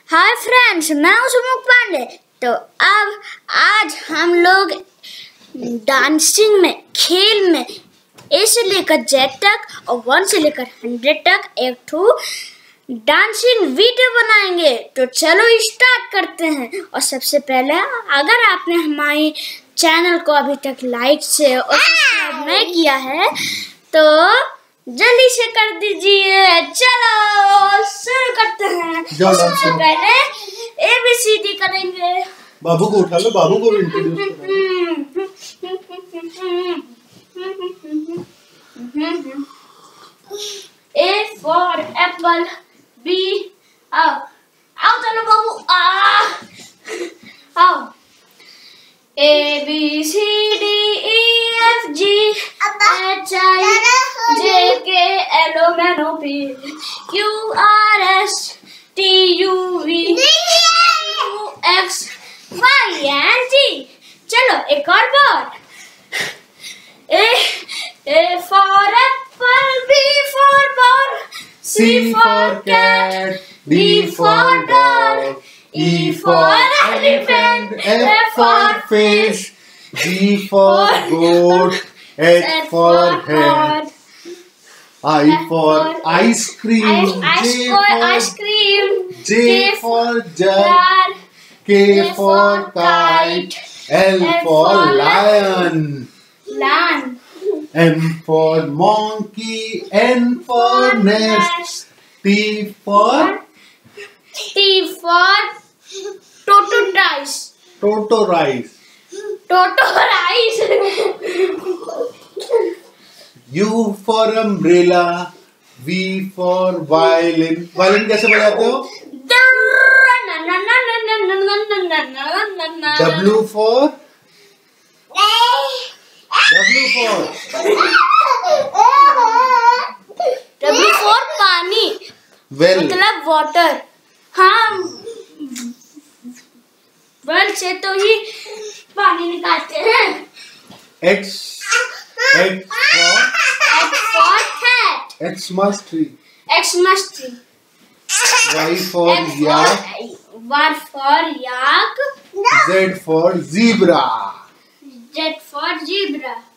Hi friends, मैं हूं सुमुख पांडे। तो अब आज हम लोग डांसिंग में, खेल में ए से लेकर जेड तक और 1 से लेकर 100 तक एक ठो डांसिंग वीडियो बनाएंगे। तो चलो स्टार्ट करते हैं। और सबसे पहले अगर आपने हमारे चैनल को अभी तक लाइक से और सब्सक्राइब नहीं किया है तो जल्दी से कर दीजिए। चलो शुरू करते हैं। सबसे पहले ABCD करेंगे। बाबू को उठा लो, बाबू को introduce A for apple, B आओ चलो बाबू आओ। A B C D E F G H I J K L M N O P Q R S T U V W X Y and Z। चलो एक और बार। A for apple, B for ball, C for cat, D for dog, E for elephant, F for fish, G for goat, H for hen, I for ice cream, J for jug, K for kite, L for lion, M for monkey, N for nest, T for tortoise. U for umbrella, V for violin. Violin कैसे बजाते हो? W for पानी, well, मतलब water. हाँ, well से तो ही पानी निकालते हैं। X for cat, Xmas tree. Y for yak, Z for zebra.